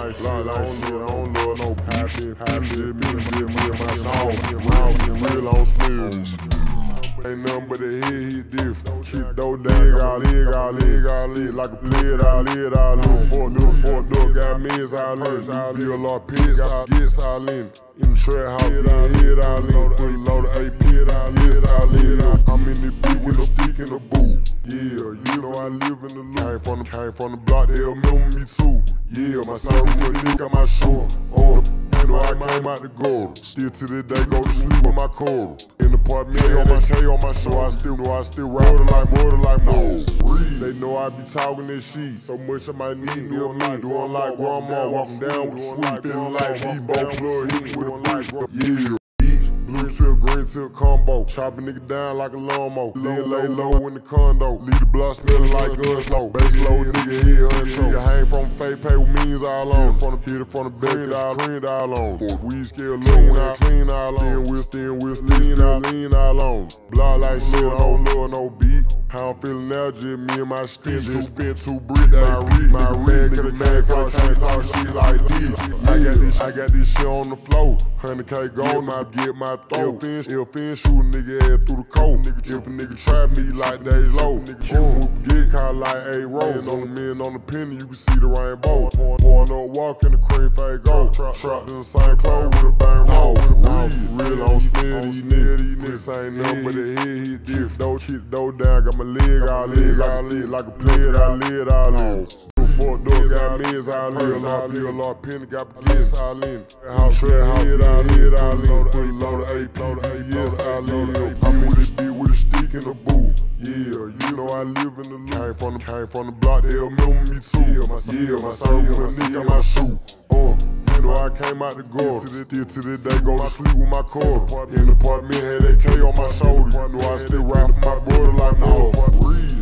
like shit, I don't love no happy, me and my dog, real on snills. Ain't nothing but the head, he different. Keep those leg all in, like a plate all in. Little fucked up, got mins all in. Be a lot of pits, gets all in. In the trap house, head all in. Put a load of AP, yes all in. I'm in the beat with a stick in the boot. Yeah, you know I live in the loop. Came from the block, they'll remember me too. Yeah, my son with a dick on my shoulder. You know I came out the gutter. Still to this day go to sleep with my quarter. In the apartment, on my K on my shoulder. I still ride like more. They know I be talking this shit. So much I might need me a me. Doing like grandma, walking down with a sweet. Feeling like he both plug hit with a light. Yeah. Blue to a green to a combo. Chop a nigga down like a lawnmower. Then lay low in the condo. Leave the blood smelling like gun smoke. Base low nigga head uncho. Nigga hang from fake pay with means all on. Hit it from the back, clean all on. Weed scale low, clean all on. Lean all on. Block like shit, I don't love no beat. How I'm feeling now, just me and my stick. Just spent 2 bricks, my red nigga can't talk shit like this. I got this shit on the floor. 100K gone, I get my throat. If fin shoot a nigga ass through the coat. If a nigga try me like they low. Get caught like A Rose. On the men on the penny, you can see the rainbow. Pouring up, walk in the cream fade gold. Trapped in the same clothes with a bang roll. Real on spin, these niggas ain't nothing but the head, he different. Don't hit down, got my leg all in, like a plate, I lid all in. Fucked up, got mins all in, a lot of penny, got baguettes all in. House trap, head all in, put a load of AP, yes all in. I'm with this bitch with a stick in the boot. Yeah, you know I live in the loop. Came from the block, they'll remember me too. Yeah, my son with a nigga on my shoe. You know I came out the gutter. Still to this day go to sleep with my quarter. In the apartment, had that K on my shoulder. You know I still ride for my brother like more.